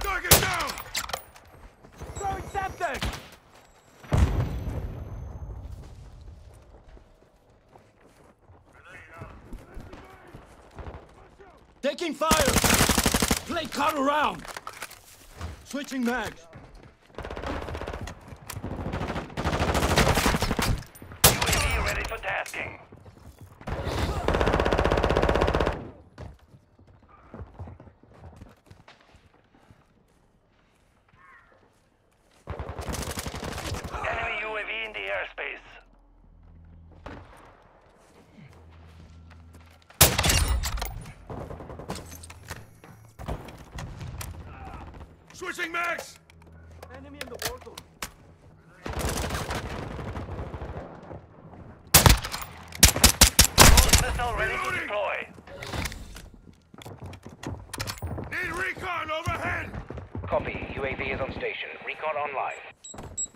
Target down! Throwing septic! Taking fire! Play cut around! Switching mags. UAV ready for tasking. Enemy UAV in the airspace. Switching mags! Enemy in the war zone. Cruise missile ready to Reloading. deploy. Need recon overhead! Copy. UAV is on station. Recon online.